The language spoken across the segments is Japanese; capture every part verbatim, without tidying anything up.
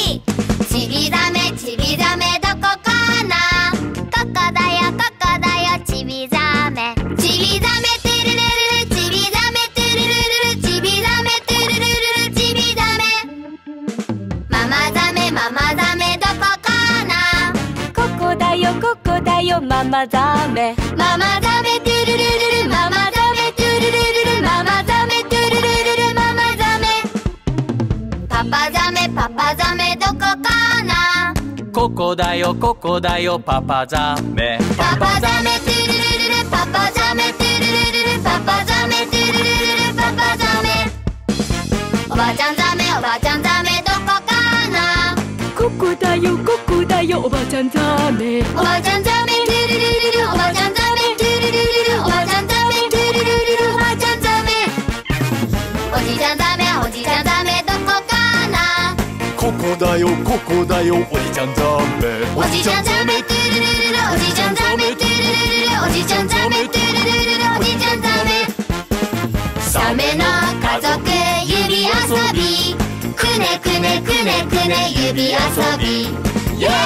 ちびざめちびざめどこかな。ここだよここだよちびざめ。ちびざめトゥルルルル、ちびざめトゥルルルル、ちびざめトゥルルルル、ちびざめ。ママザメママザメどこかな。 ここだよここだよママザメ。 ママザメトゥルルルル、ママザメトゥルルルル、ママザメトゥルルルル、ママザメ。パパザメパパザメどこかな。 ここだよここだよパパザメ。 パパザメトゥルルルル、パパザメトゥルルルル、パパザメトゥルルルル、パパザメ。おばちゃんザメおばちゃんザメどこかな。 ここだよここだよおばちゃんザメ。 おばちゃんザメトゥルルルルル、おばちゃんザメトゥルルルル、おばちゃんザメトゥルルルル、おばちゃんザメ。おじちゃんザメおじちゃんザメどこかな。 ここだよここだよおじちゃんザメ。 おじちゃんザメトゥルルルル、おじちゃんザメトゥルルルル、おじちゃんザメトゥルルルル、おじちゃんザメ。サメの家族指遊び、くねくねくねくね指遊び、イエーイ。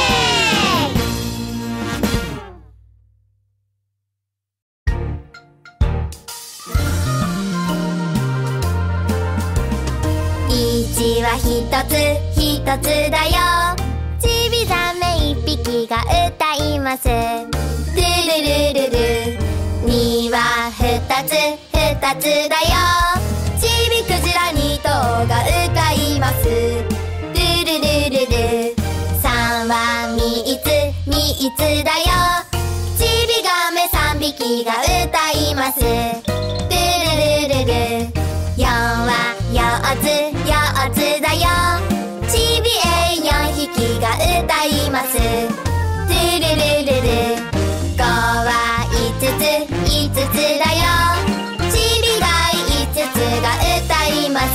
一はひとつひとつだよ。ちびざめいっぴきが歌います。トゥルルルル。にはふたつふたつだよ。ちびクジラにとうが歌います。トゥルルルル。さんはみっつみっつだよ。ちびガメさんびきが歌います。トゥルルルル。よんはよっつよっつだよ。ちびエイよんひきが歌います。トゥルルルル。ごはいつついつつだよ。ちびがいつつが歌います。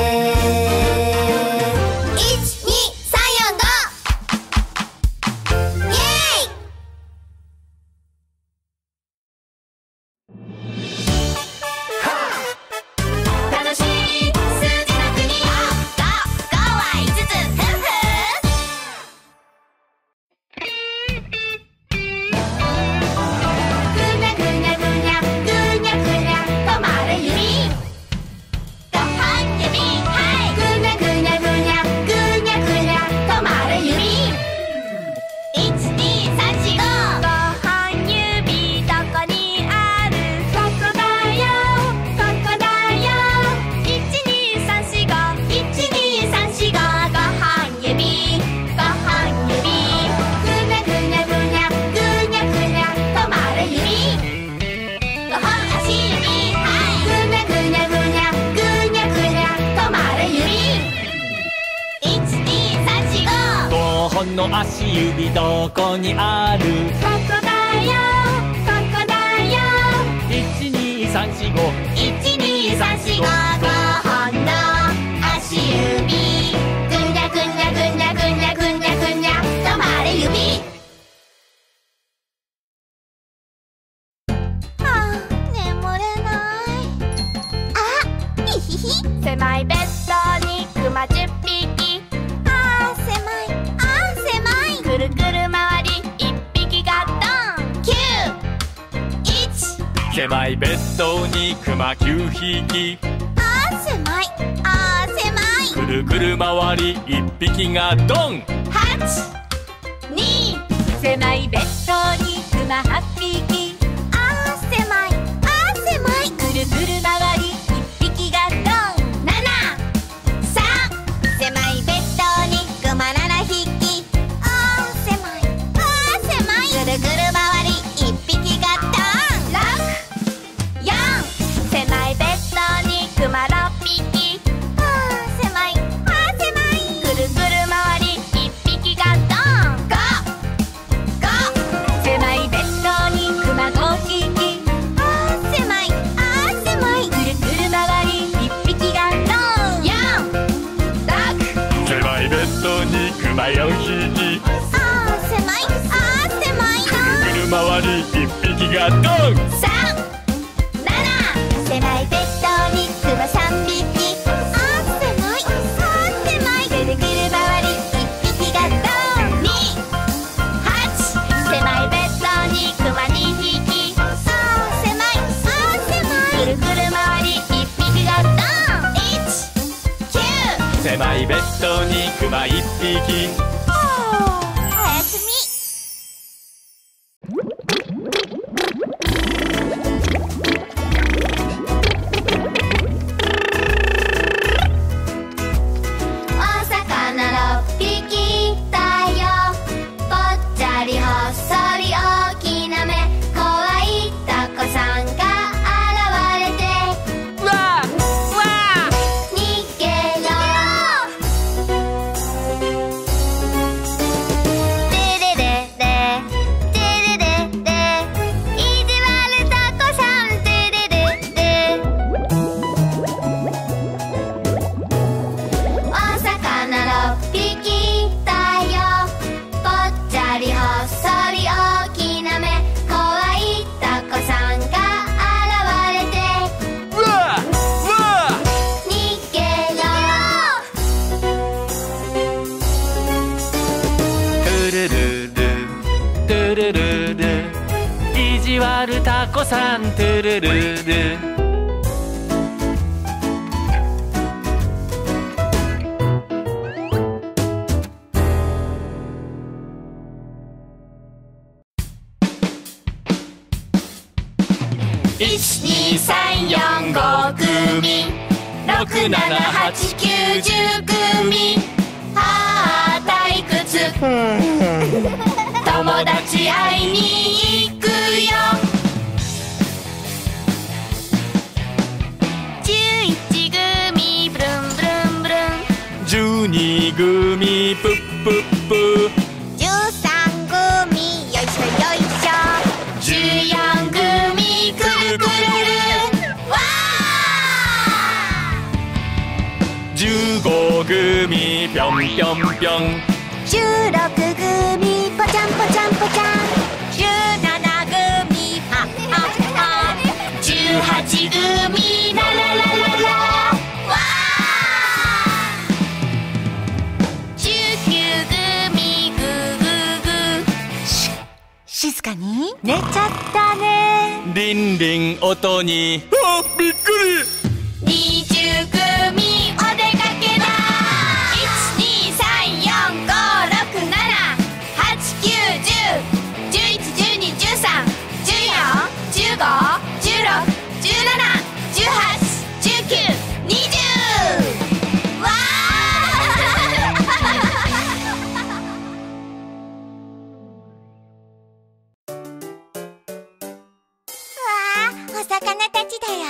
いちにさんよんご。イエーイ。楽しい数字の国。ご、ごはいつつ、ふんふん。ぐにゃぐにゃぐにゃぐにゃぐにゃ止まる指。ごはん指、はい。ぐにゃぐにゃぐにゃぐにゃぐにゃ止まる指。いちにさんしご。ごはん指どこにある。ここだよここだよ。いちにさんしごいちにさんしご。ごはん指ごはん指。ぐにゃぐにゃぐにゃぐにゃぐにゃ止まる指。ごほん足指、はい。ぐにゃぐにゃぐにゃぐにゃぐにゃ止まる指。いちにさんしご。 ごほんの足指どこにある。 ここだよここだよ。 いちにさんしご。 いちにさんしご。ごほんの足指。ぐにゃぐにゃぐにゃぐにゃぐにゃぐにゃ止まる指。あー、眠れない。あ、ひひひ。狭いベッドにクマじゅっぴき。あー、狭いあー、狭い。くるくる回りいっぴきがドン。きゅう、いち。 狭いベッドにクマきゅうひき。 あー、狭いあー、狭い。 くるくる回りいっぴきがドン。 はち、に。 狭いベッドにクマはっぴき。 あー、狭いあー、狭い。 くるくる回りいっぴきがドン。 なな、さん。狭いベッドにクマななひき。あー、狭いあー、狭い。ぐるぐる回りいっぴきがドン。ろく、よん。狭いベッドにクマろっぴき。あー、狭いあー、狭い。ぐるぐる回りいっぴきがドン。ご、ご。 狭いベッドにクマごひき。 あー、狭いあー、狭い。 くるくる回りいっぴきがドン。 よん、ろく。 狭いベッドにクマよんひき。 あー、狭いあー、狭い。 くる回りいっぴきがドン。 さん、なな。狭いベッドにクマさんびき。あー、狭いあー、狭い。ぐるぐる回りトにクマ一匹。 おやすみ。お魚六匹だよ。ぽっちゃりほっそり大きな目、可愛いタコさんが現れて、 わあわあ。 逃げろ。テレレレテレレレ、意地悪タコさんテレレレ。お魚六匹だよ。ぽっちゃりほっそり大きな目、可愛いタコさんが現れて、 わあわあ。 逃げろ。 トゥルルルトゥルルル、意地悪タコさんトゥルルル。 いちにさんよんごくみ、ろくななはちきゅうじゅうくみ。はあ退屈。友達会いに行くよ。じゅういちぐみブルンブルンブルン。 じゅうにぐみプップップ。 じゅうさんぐみよいしょよいしょ。じゅうよんぐみくるくるるん。わー。 じゅうごぐみぴょんぴょんぴょん。 じゅうろくぐみぽちゃんぽちゃんぽちゃん。じゅうななぐみはっはっは。じゅうはちぐみラララララ。わー。じゅうきゅうぐみグーグーグー。し静かに寝ちゃったね。 リンリン音に。あ、びっくり。 にじゅうぐみお出かけだ。いちにさんよんごろくななはちきゅうじゅうじゅういちじゅうにじゅうさんじゅうよんじゅうごじゅうろくじゅうななじゅうはちじゅうきゅうにじゅう。わー。わー、お魚たちだよ。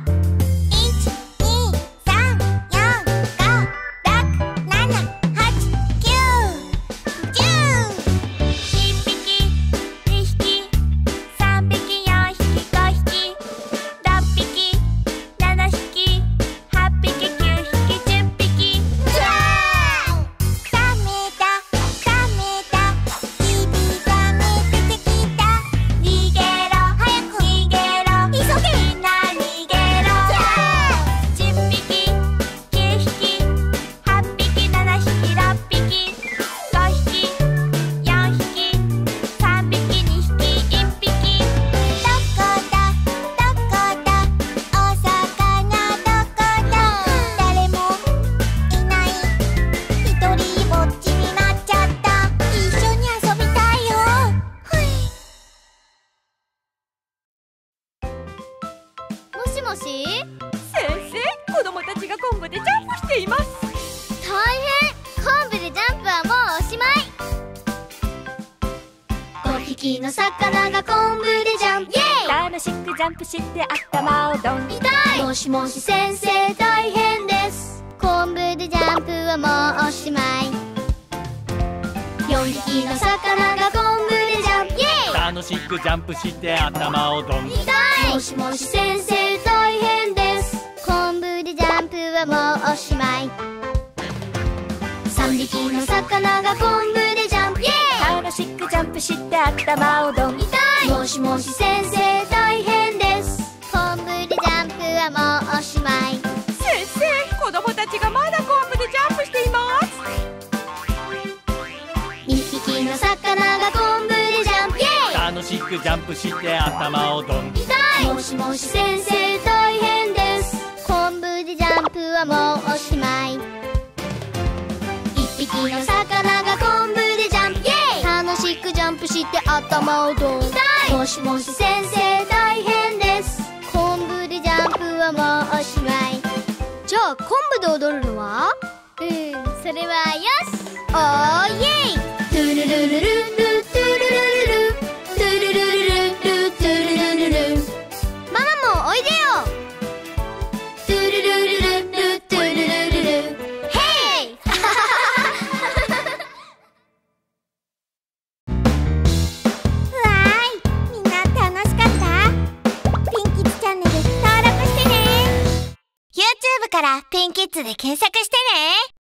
もし。 先生、子供たちが昆布でジャンプしています。 大変。昆布でジャンプはもうおしまい。ごひきの魚が昆布でジャンプ、イエーイ。 楽しくジャンプして頭をドン。 痛い。もしもし先生大変です。昆布でジャンプはもうおしまい。よんひきの魚が昆布でジャンプ、イエーイ。 楽しくジャンプして頭をドン。 痛い。もしもし先生大変です。昆布でジャンプはもうおしまい。さんびきの魚が昆布でジャンプ、イエーイ。 楽しくジャンプして頭をドン。 痛い。もしもし先生大変です。昆布でジャンプはもうおしまい。 先生、子供たちがまだ昆布でジャンプしています。 にひきの魚が昆布でジャンプ、イエーイ。 楽しくジャンプして頭をドン。 痛い。もしもし先生大変です。昆布でジャンプはもうおしまい。 匹の魚が昆布でジャンプ、イエイ楽しくジャンプして頭をドン。もしもし先生大変です。昆布でジャンプはもうおしまい。じゃあ昆布で踊るのは？うん、それはよし。おーイエイ。トゥルルルルルルトゥルルルルトゥルルルルルトゥルルルル。ママもおいでよ。トゥルルルルルトゥルルルル。ヘイわーい、みんな楽しかった？ピンキッズチャンネル登録してね。 YouTube からピンキッズで検索してね。